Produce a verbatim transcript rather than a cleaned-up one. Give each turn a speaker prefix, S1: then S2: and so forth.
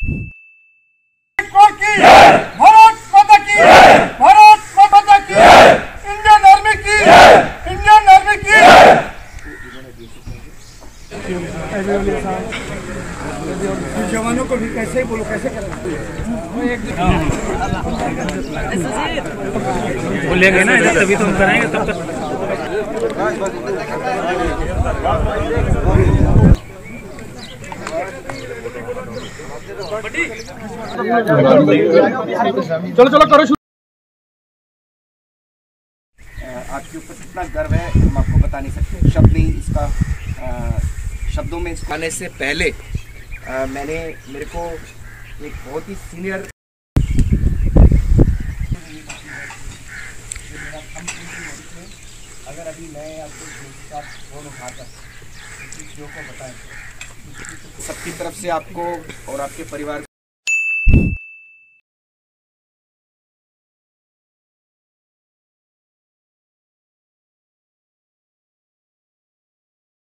S1: भारत माता की, भारत माता की, Indian army की, इंडियन आर्मी की। जवानों को भी कैसे बोलो, कैसे
S2: बोलेंगे ना इधर, तभी तो हम कराएंगे तब तक।
S1: चलो चलो करो।
S3: आपके ऊपर कितना गर्व है हम आपको बता नहीं सकते, शब्द नहीं इसका, आ, शब्दों में इसको आने से पहले आ, मैंने मेरे को एक बहुत ही सीनियर अगर अभी मैं आपको फोन उठाकर को बताएं, सबकी तरफ से आपको और आपके परिवार